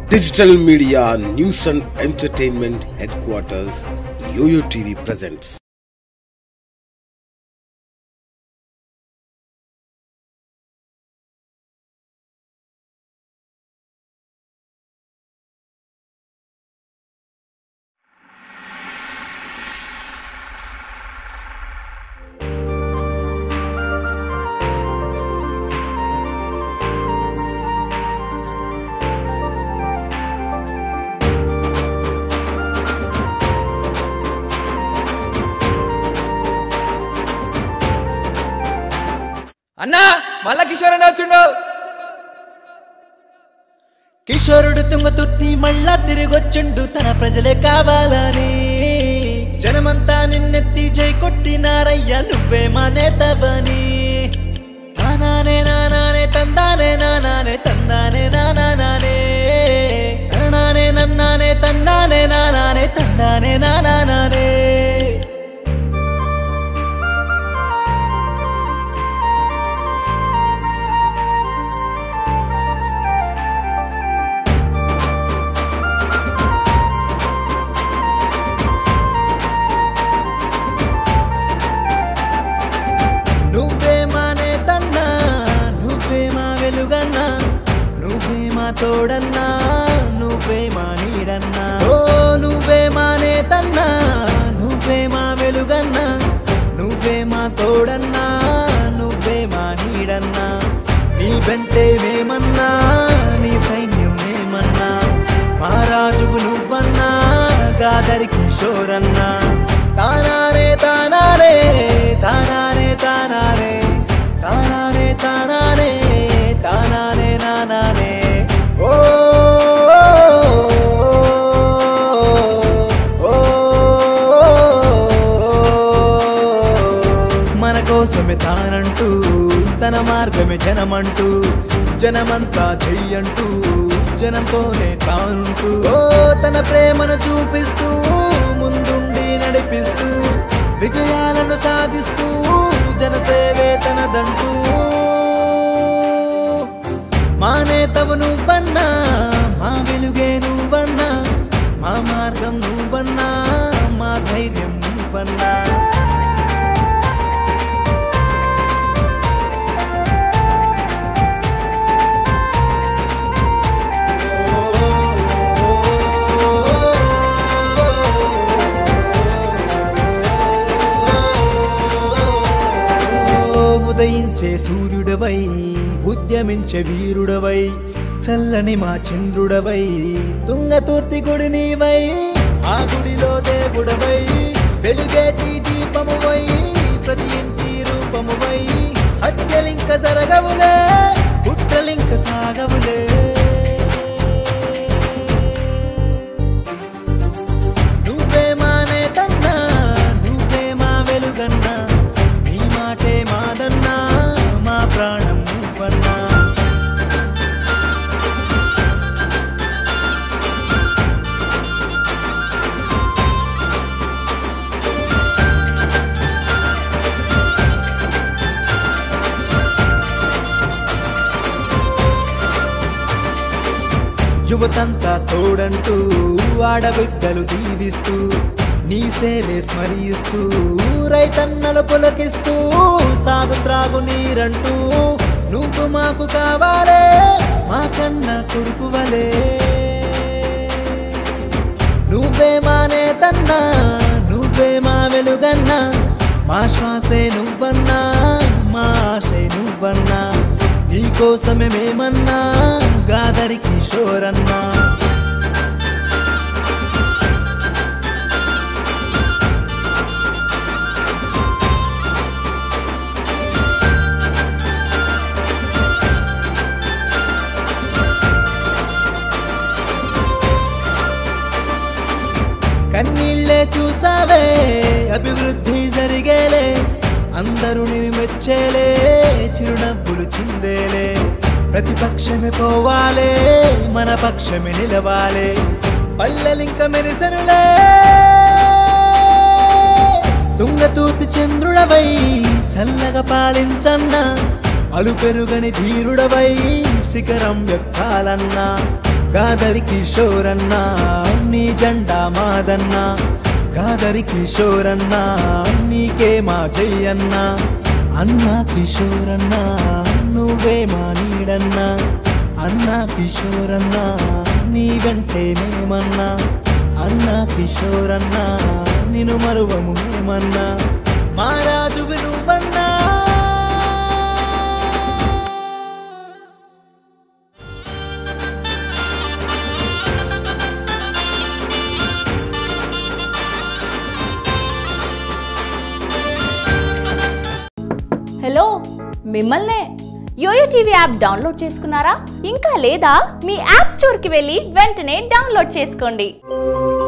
Digital Media News and Entertainment Headquarters, Yoyo TV presents. అన్నా మళ్ళా కిషోర్ అన్న వచ్చిండు. కిషోరుడు తుంగతుర్తి మళ్ళా తిరిగొచ్చిండు తన ప్రజలే కావాలని. జనమంతా నిన్నెత్తి జై కొట్టినారయ్యా నువ్వే మా నేతవని. తానానే నానానే తందానే నానానే తందానే నానానే తన్నానే నన్నానే తందానే నానానే తందానే నానానే. నువ్వే మా నేతన్నా నువ్వే మా వెలుగన్నా నువ్వే మా తోడన్నా నువ్వే మా నీడన్నా. ఓ నువ్వే మా నేతన్నా నువ్వే మా వెలుగన్నా నువ్వే మా తోడన్నా నువ్వే మా నీడన్నా. నీ వెంటే మేమన్నా నీ సైన్యం మేమన్నా మా రాజువు నువ్వన్నా గాదరి కిషోరన్నా. తానానే తానానే తానానే తానానే తానానే తానానే తానానే నానానే. ఓ మన కోసమే తానంటూ తన మార్గమే జనమంటూ జనమంతా చెయ్యంటూ జనంతోనే తానుంటూ. ఓ తన ప్రేమను చూపిస్తూ ముందుండి నడిపిస్తూ విజయాలను సాధిస్తూ జనసేవే తనదంటూ. మా నేతవు నువ్వన్నా మా వెలుగే నువ్వన్నా మా మార్గం నువ్వన్నా మా ధైర్యం నువ్వన్నా. ఉదయించే సూర్యుడవై ఉద్యమించే వీరుడవై చల్లని మా చంద్రుడవై తుంగతుర్తి గుడి నీవై ఆ గుడిలో దేవుడవై వెలుగేటి దీపమువై ప్రతి ఇంటి రూపమువై. హత్యలింక జరగవులే కుట్రలింక సాగవులే. నువ్వే మా నేతన్నా నువ్వే మా వెలుగన్నా నీ మాటే మాదన్నా మా ప్రాణం నువ్వన్నా. యువతంతా తోడంటూ ఆడబిడ్డలు దీవిస్తూ నీ సేవే స్మరిస్తూ రైతన్నలు పులకిస్తూ సాగు త్రాగు నీరంటూ నువ్వు మాకు కావాలే మా కన్న కొడుకువలే. నువ్వే మా నేతన్నా నువ్వే మా వెలుగన్నా మా శ్వాసే నువ్వన్నా మా ఆశే నువ్వన్నా. నీకోసమే మేమన్నా గాదరి కిషోరన్నా. కన్నీళ్ళే చూసావే అభివృద్ధి జరిగేలే అందరూ నీ మెచ్చేలే చిరునవ్వులు చిందేలే. ప్రతిపక్షమే పోవాలే మన పక్షమే నిలవాలే పల్లెలింక మెరిసెనులే. తుంగతూర్తి చంద్రుడవై చల్లగా పాలించన్నా అలు పెరుగని ధీరుడవై శిఖరం ఎక్కాలన్నా. గాదరి కిషోరన్న నీ జెండా మాదన్న గాదరి కిషోరన్న నీకే మా జయన్న అన్నా కిషోరన్న నువ్వే మా నీడన్నా అన్నా కిషోరన్న నీ వెంటే మేమన్నా అన్నా కిషోరన్న నిన్ను మరువము మేమన్నా మా రాజువి నువ్వన్నా హలో మిమ్మల్నే యోయో టీవీ యాప్ డౌన్లోడ్ చేసుకున్నారా? ఇంకా లేదా? మీ యాప్ స్టోర్కి వెళ్ళి వెంటనే డౌన్లోడ్ చేసుకోండి.